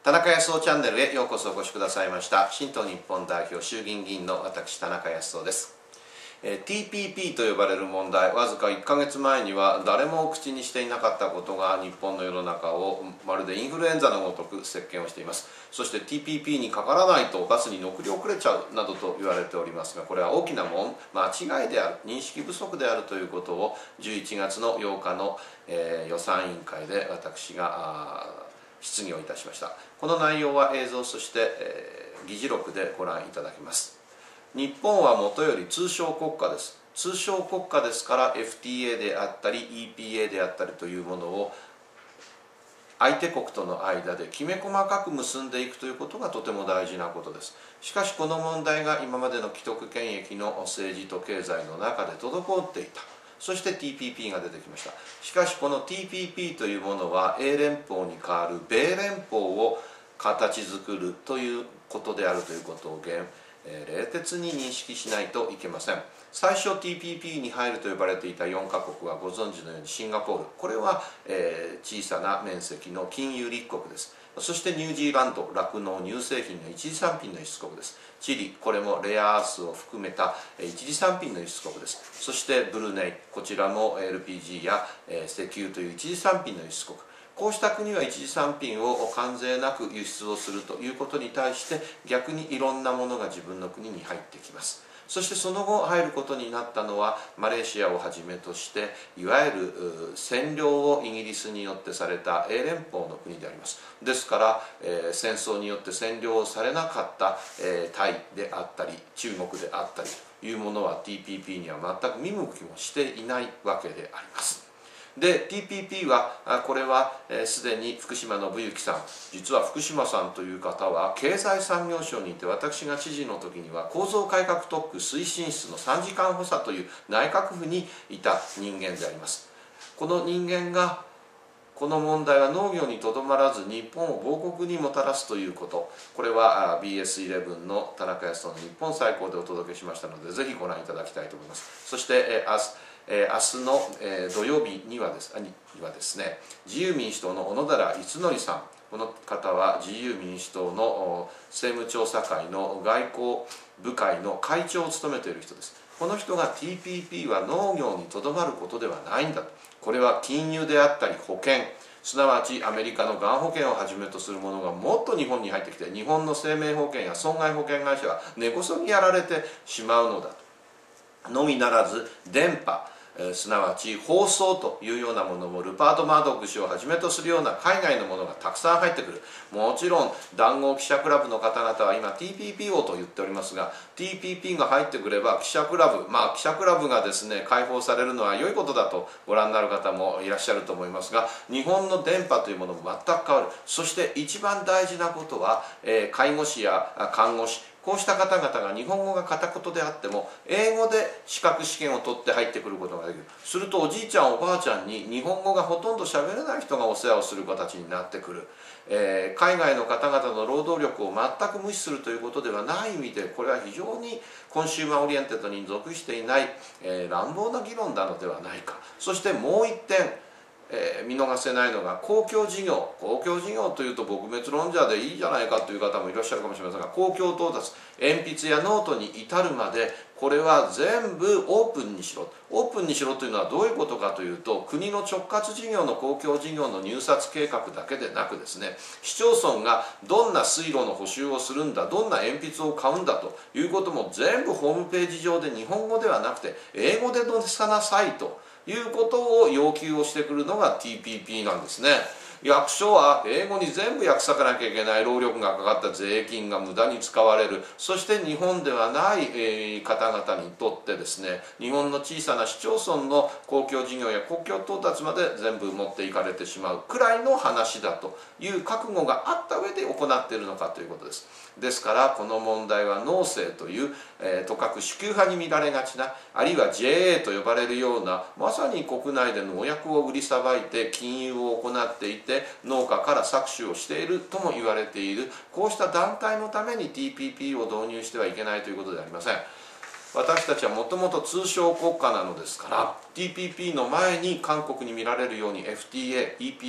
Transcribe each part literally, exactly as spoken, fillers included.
田中康夫チャンネルへようこそお越しくださいました。新党日本代表衆議院議員の私田中康夫です。えー、ティーピーピー と呼ばれる問題、わずかいっかげつまえには誰も口にしていなかったことが日本の世の中をまるでインフルエンザのごとく席巻をしています。そして ティーピーピー にかからないとバスに送り遅れちゃうなどと言われておりますが、これは大きなもん間違いである、認識不足であるということをじゅういちがつのようかの、えー、予算委員会で私が質疑をいたしました。この内容は映像、そして、えー、議事録でご覧いただきます。日本はもとより通商国家です。通商国家ですから エフティーエー であったり イーピーエー であったりというものを相手国との間できめ細かく結んでいくということがとても大事なことです。しかしこの問題が今までの既得権益の政治と経済の中で滞っていた。そして ティーピーピー が出てきました。しかしこの ティーピーピー というものは英連邦に代わる米連邦を形作るということであるということを冷徹に認識しないといけません。最初 ティーピーピー に入ると呼ばれていたよんかこくはご存知のようにシンガポール、これは、えー、小さな面積の金融立国です。そしてニュージーランド、酪農乳製品の一次産品の輸出国です。チリ、これもレアアースを含めた一次産品の輸出国です。そしてブルネイ、こちらも エルピージー や石油という一次産品の輸出国。こうした国は一次産品を関税なく輸出をするということに対して逆にいろんなものが自分の国に入ってきます。そしてその後入ることになったのはマレーシアをはじめとしていわゆる占領をイギリスによってされた英連邦の国であります。ですから、えー、戦争によって占領をされなかった、えー、タイであったり中国であったりというものは ティーピーピー には全く見向きもしていないわけであります。で ティーピーピー はこれはすでに福島信之さん、実は福島さんという方は経済産業省にいて私が知事の時には構造改革特区推進室のさんじかん補佐という内閣府にいた人間であります。この人間がこの問題は農業にとどまらず日本を亡国にもたらすということ、これは ビーエスイレブン の田中康夫の日本最高でお届けしましたのでぜひご覧いただきたいと思います。そして明日えー、明日の、えー、土曜日にはです、にはですね、自由民主党の小野寺逸則さん、この方は自由民主党の政務調査会の外交部会の会長を務めている人です。この人が ティーピーピー は農業にとどまることではないんだと、これは金融であったり保険、すなわちアメリカのがん保険をはじめとするものがもっと日本に入ってきて、日本の生命保険や損害保険会社は根こそぎやられてしまうのだと。のみならず電波、すなわち放送というようなものもルパート・マードック氏をはじめとするような海外のものがたくさん入ってくる。もちろん談合記者クラブの方々は今 ティーピーピー をと言っておりますが、 ティーピーピー が入ってくれば記者クラブ、まあ記者クラブがですね解放されるのは良いことだとご覧になる方もいらっしゃると思いますが、日本の電波というものも全く変わる。そして一番大事なことは、えー、介護士や看護師、こうした方々が日本語が片言であっても英語で資格試験を取って入ってくることができる。するとおじいちゃんおばあちゃんに日本語がほとんど喋れない人がお世話をする形になってくる。えー、海外の方々の労働力を全く無視するということではない意味で、これは非常にコンシューマーオリエンテッドに属していない、えー、乱暴な議論なのではないか。そしてもう一点、えー、見逃せないのが公共事業。公共事業というと撲滅論者でいいじゃないかという方もいらっしゃるかもしれませんが、公共到達、鉛筆やノートに至るまでこれは全部オープンにしろ。オープンにしろというのはどういうことかというと、国の直轄事業の公共事業の入札計画だけでなくですね、市町村がどんな水路の補修をするんだ、どんな鉛筆を買うんだということも全部ホームページ上で日本語ではなくて英語で載せなさいということを要求をしてくるのが ティーピーピー なんですね。役所は英語に全部訳さなきゃいけない、労力がかかった税金が無駄に使われる。そして日本ではない、えー、方々にとってですね、日本の小さな市町村の公共事業や公共到達まで全部持っていかれてしまうくらいの話だという覚悟があった上で行っているのかということです。ですからこの問題は農政という、えー、とかく主給派に見られがちな、あるいは ジェーエー と呼ばれるようなまさに国内で農薬を売りさばいて金融を行っていて農家から搾取をしているとも言われている、こうした団体のために ティーピーピー を導入してはいけないということではありません。私たちはもともと通商国家なのですから、 ティーピーピー の前に韓国に見られるように エフティーエー、イーピーエー、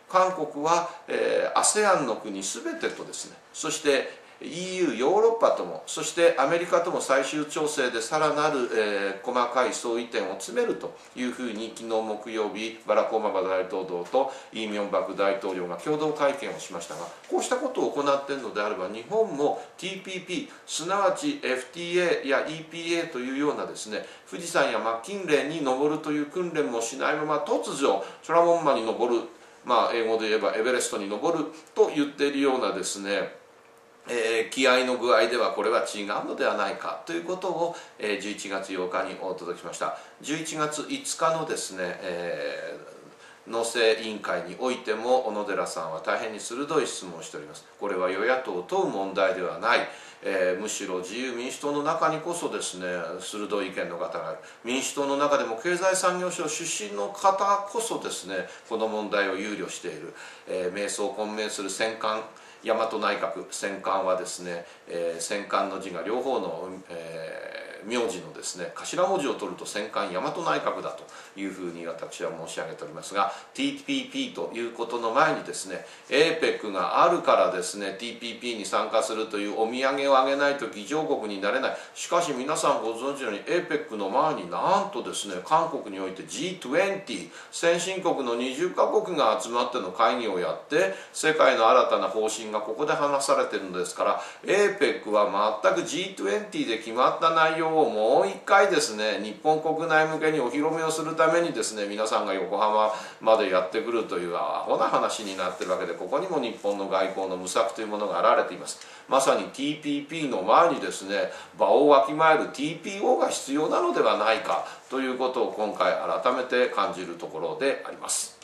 韓国は、えー、アセアン の国すべてとですね、そしてイーユー ヨーロッパとも、そしてアメリカとも最終調整でさらなる、えー、細かい相違点を詰めるというふうに昨日木曜日バラク・オバマ大統領とイ・ミョンバク大統領が共同会見をしましたが、こうしたことを行っているのであれば日本も ティーピーピー すなわち エフティーエー や イーピーエー というようなですね、富士山やマッキンレーに登るという訓練もしないまま突如ソラモンマに登る、まあ英語で言えばエベレストに登ると言っているようなですね、えー、気合の具合ではこれは違うのではないかということを、えー、じゅういちがつようかにお届けしました。じゅういちがついつかのですね、えー、農政委員会においても小野寺さんは大変に鋭い質問をしております。これは与野党を問う問題ではない、えー、むしろ自由民主党の中にこそですね、鋭い意見の方がある。民主党の中でも経済産業省出身の方こそですね、この問題を憂慮している。えー、迷走混迷する戦艦大和内閣、戦艦はですね、えー、戦艦の字が両方の、えー、名字のですね頭文字を取ると戦艦大和内閣だというふうに私は申し上げておりますが、 ティーピーピー ということの前にですね エーペック があるからですね ティーピーピー に参加するというお土産をあげないと議長国になれない。しかし皆さんご存知のように エーペック の前になんとですね韓国において ジートゥエンティー 先進国のにじゅっかこくが集まっての会議をやって世界の新たな方針がここで話されているのですから、 エーペック は全く ジートゥエンティー で決まった内容をもう一回ですね日本国内向けにお披露目をするためにですね皆さんが横浜までやってくるというアホな話になっているわけで、ここにも日本の外交の無策というものが現れています。まさに ティーピーピー の前にですね場をわきまえる ティーピーオー が必要なのではないかということを今回改めて感じるところであります。